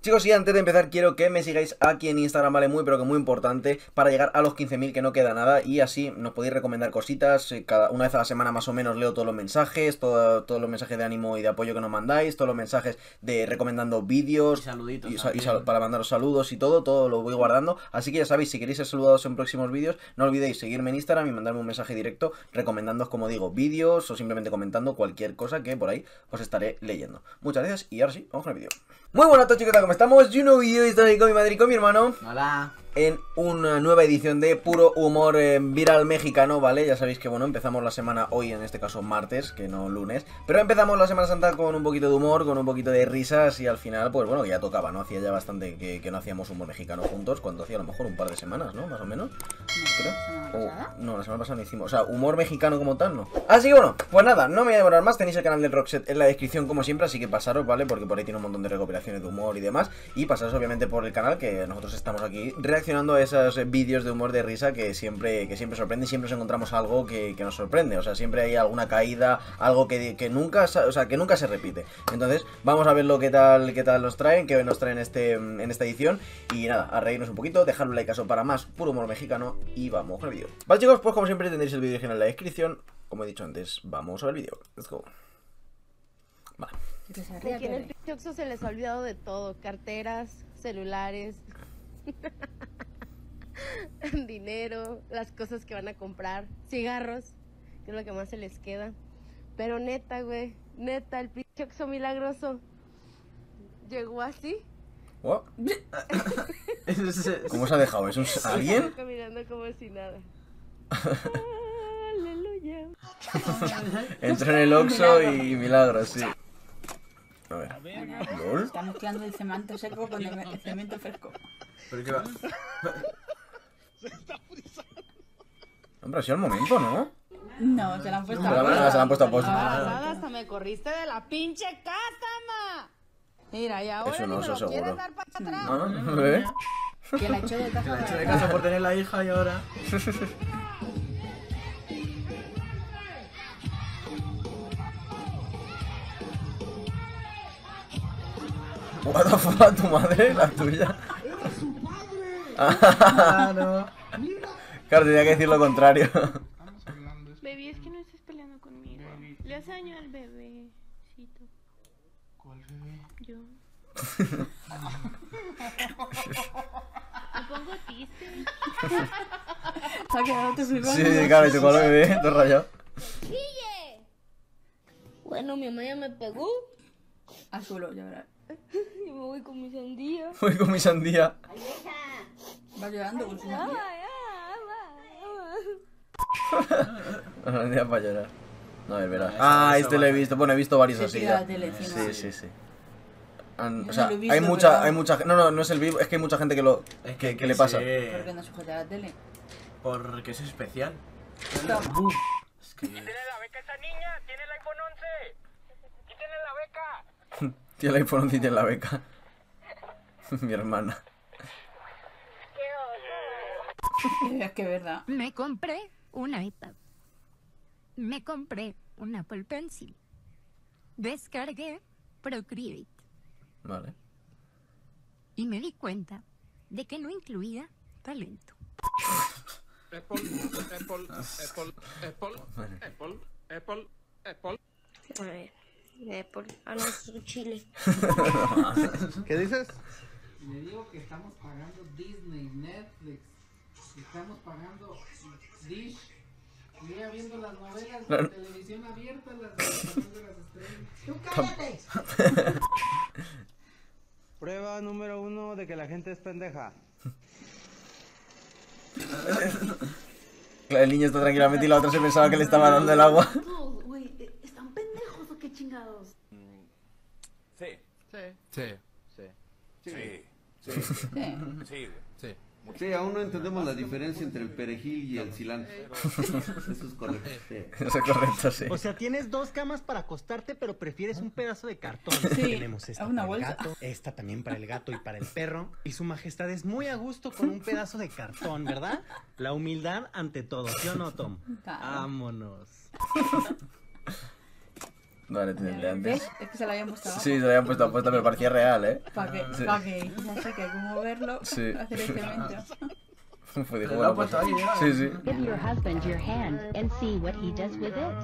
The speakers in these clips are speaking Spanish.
Chicos, y antes de empezar quiero que me sigáis aquí en Instagram, ¿vale? Muy pero que muy importante, para llegar a los 15.000, que no queda nada. Y así nos podéis recomendar cositas, cada una vez a la semana más o menos leo todos los mensajes, todos los mensajes de ánimo y de apoyo que nos mandáis, todos los mensajes de recomendando vídeos, y saluditos para mandaros saludos y todo lo voy guardando. Así que ya sabéis, si queréis ser saludados en próximos vídeos, no olvidéis seguirme en Instagram y mandarme un mensaje directo recomendándoos, como digo, vídeos o simplemente comentando cualquier cosa que por ahí os estaré leyendo. Muchas gracias y ahora sí, vamos con el vídeo. Muy buenas a todos, chicos, ¿cómo estamos? Yo no vídeo y estoy aquí con mi madre y con mi hermano. Hola. En una nueva edición de puro humor viral mexicano, ¿vale? Ya sabéis que, bueno, empezamos la semana hoy, en este caso martes, que no lunes. Pero empezamos la Semana Santa con un poquito de humor, con un poquito de risas y al final, pues bueno, ya tocaba, ¿no? Hacía ya bastante que no hacíamos humor mexicano juntos, cuando hacía a lo mejor un par de semanas, ¿no? Más o menos. Creo. No, la semana pasada no hicimos. O sea, humor mexicano como tal, ¿no? Así que bueno, pues nada, no me voy a demorar más. Tenéis el canal del Roxette en la descripción como siempre, así que pasaros, ¿vale? Porque por ahí tiene un montón de recopilaciones de humor y demás. Y pasaros obviamente por el canal, que nosotros estamos aquí reaccionando a esos vídeos de humor de risa que siempre sorprende y siempre nos encontramos algo que nos sorprende. O sea, siempre hay alguna caída, algo que nunca, o sea, que nunca se repite. Entonces, vamos a verlo qué tal nos traen, qué nos traen en esta edición. Y nada, a reírnos un poquito, dejar un likeazo para más puro humor mexicano y vamos con el vídeo. Vale, chicos, pues como siempre tendréis el vídeo original en la descripción. Como he dicho antes, vamos a ver el vídeo. Let's go. Vale. Aquí en el pinche Oxxo se les ha olvidado de todo: carteras, celulares, dinero, las cosas que van a comprar, cigarros, que es lo que más se les queda. Pero neta, güey, neta, el pinche Oxxo milagroso llegó así. ¿What? ¿Cómo se ha dejado? ¿Es un alguien? Caminando como si nada. Aleluya. Entró en el Oxxo y milagros, sí. A ver. ¿Lol? Está mezclando el cemento seco con el cemento fresco. ¿Pero qué va? Hombre, ha sido el momento, ¿no? No, se la han puesto Se la han puesto a posta. Nada, hasta me corriste de la pinche casa, ma. Mira, y ahora Eso no, ni me eso lo seguro. quieres dar para atrás. ¿No? ¿Ve? Que la echó de casa. La he hecho de casa por tener la hija y ahora. What the fuck, tu madre, la tuya. Claro. Claro, tenía que decir lo contrario. Baby, es que no estés peleando conmigo. Le hace daño al bebecito. ¿Cuál bebé? Yo. Me pongo triste. Se ha quedado tu figura. Sí, claro, y tu color bebé, todo rayado. Bueno, mi mamá ya me pegó Al suelo, ya verás. y me voy con mi sandía. Voy con mi sandía. Va llorando con su Ah, sandía. ya, Sandía para llorar. No, a ver, verás. Eso, Ah, eso este lo he vale. visto. Bueno, he visto varios Se así tira ya. la tele encima. Sí. Yo O no sea, lo he visto, hay mucha, pero- no es el vivo, es que hay mucha gente que lo, Es que le pasa. ¿Por qué no sujeta la tele? Porque es especial. Toma. Es que... ¿Tiene la beca esa niña? ¿Tiene el iPhone 11? ¡Quítenle la beca! Tiene el iPhone 11 y tiene la beca. Mi hermana. Es que es verdad. Me compré un iPad. Me compré un Apple Pencil. Descargué Procreate. Vale. Y me di cuenta de que no incluía talento. A ver, Apple. Ah, no, es un chile. ¿Qué dices? Le digo que estamos pagando Disney, Netflix, estamos pagando Dish, mira viendo las novelas de televisión abierta, las de las estrellas. ¡Tú cállate! Prueba número 1 de que la gente es pendeja. El niño está tranquilamente y la otra se pensaba que le estaba dando el agua. Güey, ¿están pendejos o qué chingados? Sí. Sí. Sí, aún no entendemos la diferencia entre el perejil y el cilantro. Eso es correcto. Sí. Eso es correcto, sí. O sea, tienes dos camas para acostarte, pero prefieres un pedazo de cartón. Sí, Tenemos esta una para el bolsa. gato, esta también para el gato y para el perro. Y su majestad es muy a gusto con un pedazo de cartón, ¿verdad? La humildad ante todo, ¿sí o no, Tom? Claro. Vámonos. Vale, de antes. ¿Ves? Es que se la habían puesto abajo. Sí, se lo habían puesto apuesta, pero parecía real, ¿eh? ¿Para qué? Sí. ¿Para qué? Ya sé que hay que moverlo. Sí. Hacer el cemento. Fue, dijo, Pero lo bueno, ha puesto pues, ahí, ¿eh? sí, sí. Give your husband your hand and see what he does with it.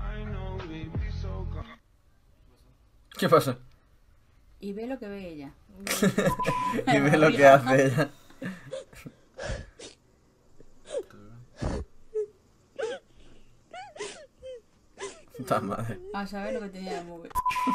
¿Qué pasa? Y ve lo que ve ella. Y ve lo que hace ella. Puta madre. A saber lo que tenía de móvil.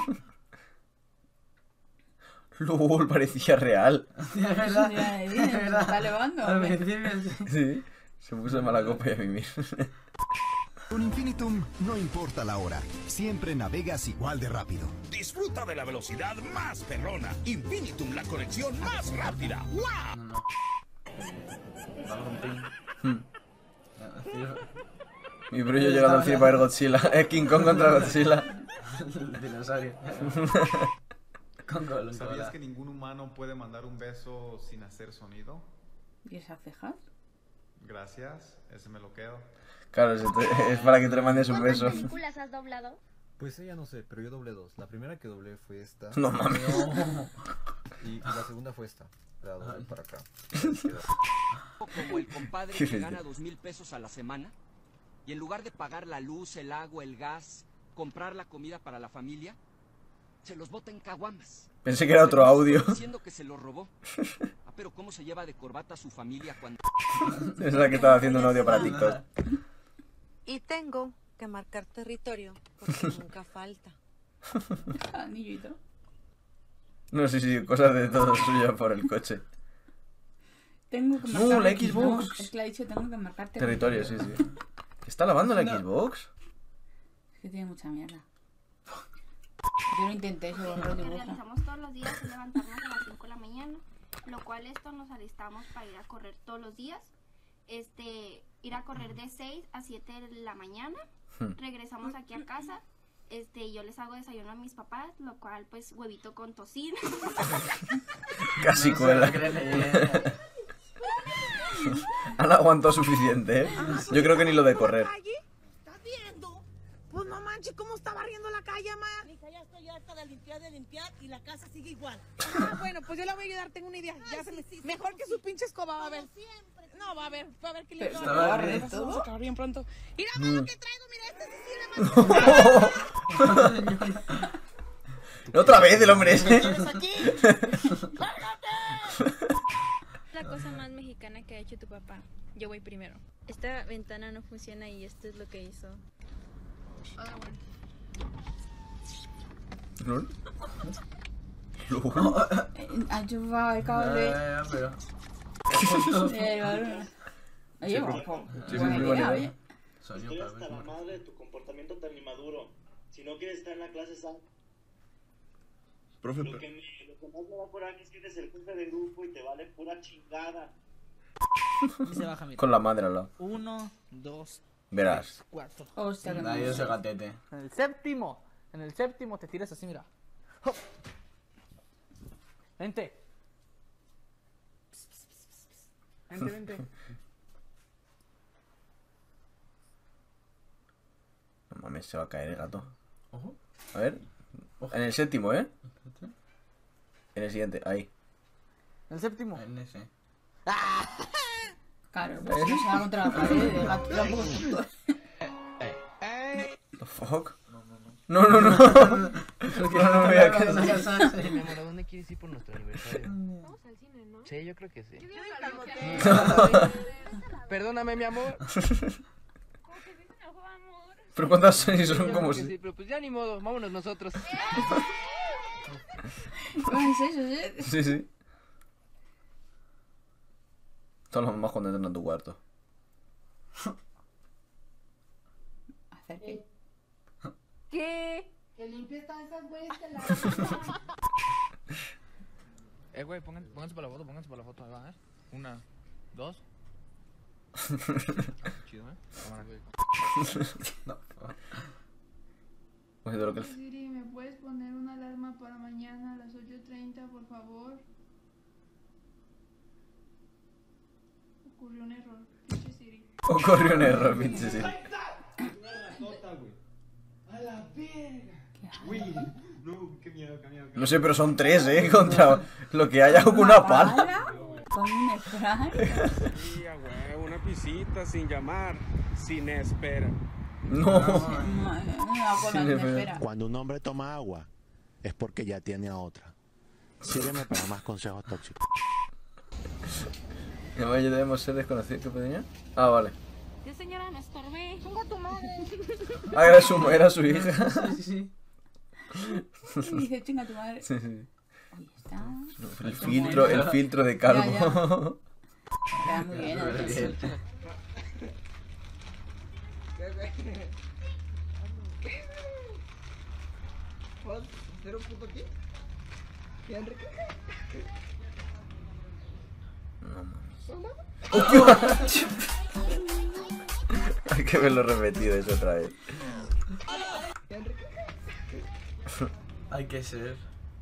LOL, parecía real. Sí, es verdad. Se está elevando. Al principio sí. Sí. Se puso de mala copa y a mimir. Con Infinitum no importa la hora, siempre navegas igual de rápido. Disfruta de la velocidad más perrona. Infinitum, la conexión más rápida. ¡Wow! No. Va a romper. Mi brillo llegando al cine para ver Godzilla. King Kong contra Godzilla. El dinosaurio. Con gol, ¿Sabías que ningún humano puede mandar un beso sin hacer sonido? ¿Y esas cejas? Gracias, ese me lo quedo. Claro, es para que te le mandes un beso. ¿Cuántas películas has doblado? Pues ella no sé, pero yo doblé 2. La primera que doblé fue esta. No mames. Y la segunda fue esta. La doblé para acá. Como el compadre que gana 2,000 pesos a la semana y en lugar de pagar la luz, el agua, el gas, comprar la comida para la familia, se los bota en caguamas. Pensé que era otro audio. Diciendo que se lo robó. Ah, pero ¿cómo se lleva de corbata a su familia cuando...? Es la que estaba haciendo un audio para TikTok. Y tengo que marcar territorio porque nunca falta. Anillito. No, sí, cosas de todo suyo por el coche. Tengo que No, marcar la Xbox. Es que le ha dicho tengo que marcar Territorio, sí. ¿Está lavando la Xbox? Es que tiene mucha mierda. Yo lo intenté, se borró el Lo que dibujo. realizamos todos los días es levantarnos a las 5 de la mañana, lo cual esto nos alistamos para ir a correr todos los días. Ir a correr de 6 a 7 de la mañana. Regresamos aquí a casa. Yo les hago desayuno a mis papás, lo cual pues huevito con tocino. Casi cuela. Ana aguantó suficiente, ¿eh? Yo creo que ni lo de correr. ¿Estás viendo? Pues no manches, ¿cómo está barriendo la calle, ma? Mija, ya estoy harta de limpiar y la casa sigue igual. Ah, bueno, pues yo la voy a ayudar, tengo una idea. Ya se me... Mejor que su pinche escoba, va a ver. No, va a ver que le ¿Estaba barriendo todo? Vamos a acabar bien pronto. Mira, ma, lo que traigo, mira, sí sirve más. Otra vez el hombre ese. La cosa más mexicana que ha hecho tu papá. Yo voy primero. Esta ventana no funciona y esto es lo que hizo. ¿Lol? Ayuda, el cable. Pero... Oye, buena idea, oye. Estoy hasta la madre de tu comportamiento tan inmaduro. Si no quieres estar en la clase, sal. Profe, lo que más me da coraje es que eres el jefe de grupo y te vale pura chingada. Y se baja, mira. Con la madre al lado. 1, 2, Verás. 3, 4. Hostia, que Nadie se gatete. En el séptimo te tiras así, mira. ¡Hop! Vente. Vente. No mames, se va a caer el gato. Ojo. A ver. En el séptimo, ¿eh? En el siguiente, ahí. ¿En el séptimo? En ese. Claro, pues si no se va contra la pared, el gato tampoco es tonto. The fuck? No. No me voy a quedar. Mi amor, ¿a dónde quieres ir por nuestro aniversario? Vamos al cine, ¿no? Sí, yo creo que sí. Yo quiero ir al motel. Perdóname, mi amor. ¿Cómo que sí se enojó, amor? Pero cuántas son como si... si... Sí, pero pues ya ni modo, vámonos nosotros. ¿Cómo es eso, Sí. Todas las mamás cuando entran a tu cuarto. ¿Hacer qué? ¿Qué? Que limpies todas esas güeyes que la... Güey, pónganse para la foto, ahí va, 1, 2. Chido, Cámara, güey. No. Oye, de lo que... Siri, ¿me puedes poner una alarma para mañana a las 8:30, por favor? Ocurrió un error, pinche Siri. Ocurrió un error, pinche Siri. A la verga. Uy, no, qué miedo, qué miedo. No sé, pero son 3, contra lo que haya con una pala. Con un spray. Sí, güey, una pisita sin llamar, sin espera. No. Cuando un hombre toma agua, es porque ya tiene a otra. Sígueme para más consejos tóxicos. ¿Ya debemos ser desconocidos? ¿Qué pequeña? Ah, vale. Yo, señora, no estorbé. Chinga tu madre. Ah, era su hija. Sí. Y dice, chinga tu madre. Sí, sí. Ahí está. El filtro de calvo. Está muy bien, entonces. ¿Cero punto qué? ¿Qué, Enrique? Hay que verlo repetido eso otra vez. Hay que ser.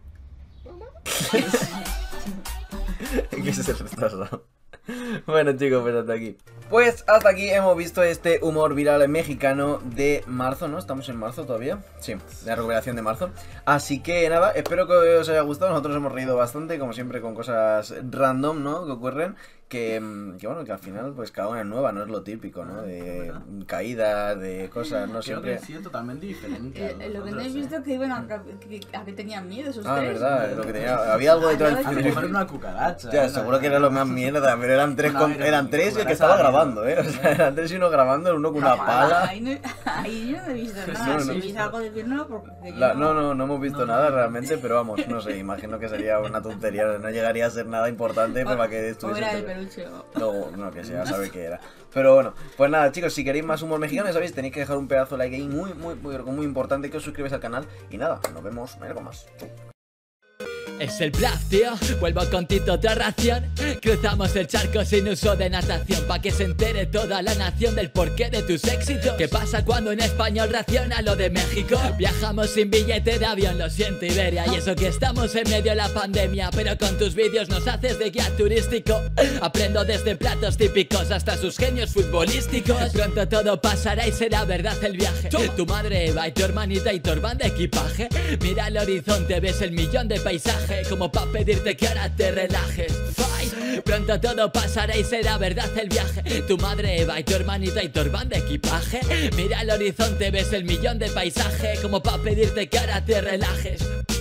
Hay que ser retrasado. Bueno, chicos, pues hasta aquí. Pues hasta aquí hemos visto este humor viral mexicano de marzo, ¿no? ¿Estamos en marzo todavía? Sí, la recuperación de marzo. Así que nada, espero que os haya gustado. Nosotros hemos reído bastante, como siempre, con cosas random, ¿no? Que ocurren. Que bueno, que al final, pues cada una es nueva, no es lo típico, ¿no? De caídas, de cosas, no Creo siempre. que ha sido totalmente diferente. Lo que no he visto es que iban a que tenían miedo esos tres. Verdad, lo que tenía. Había algo detrás A lo mejor una cucaracha. Ya, seguro que era lo más mierda, pero eran tres, eran tres y el que estaba grabando, O sea, eran tres y uno grabando, uno con una pala. Ahí yo no he visto nada. Si viste algo de no, porque no hemos visto nada realmente, pero vamos, no sé, imagino que sería una tontería, no llegaría a ser nada importante para que estuviese. No, que sea, sabe qué era. Pero bueno, pues nada, chicos, si queréis más humor mexicano, ya sabéis, tenéis que dejar un pedazo de like ahí muy importante, que os suscribáis al canal. Y nada, nos vemos en algo más. Es el bluff, tío, vuelvo con Tito otra ración. Cruzamos el charco sin uso de natación, pa' que se entere toda la nación del porqué de tus éxitos. ¿Qué pasa cuando en español raciona lo de México? Viajamos sin billete de avión, lo siento Iberia. Y eso que estamos en medio de la pandemia, pero con tus vídeos nos haces de guía turístico. Aprendo desde platos típicos hasta sus genios futbolísticos. Pronto todo pasará y será verdad el viaje. Tu madre Eva y tu hermanita y tu hermano de equipaje. Mira al horizonte, ves el millón de paisajes, como pa' pedirte que ahora te relajes. Fight. Pronto todo pasará y será verdad el viaje. Tu madre Eva y tu hermanita y tu hermano de equipaje. Mira al horizonte, ves el millón de paisajes, como pa' pedirte que ahora te relajes.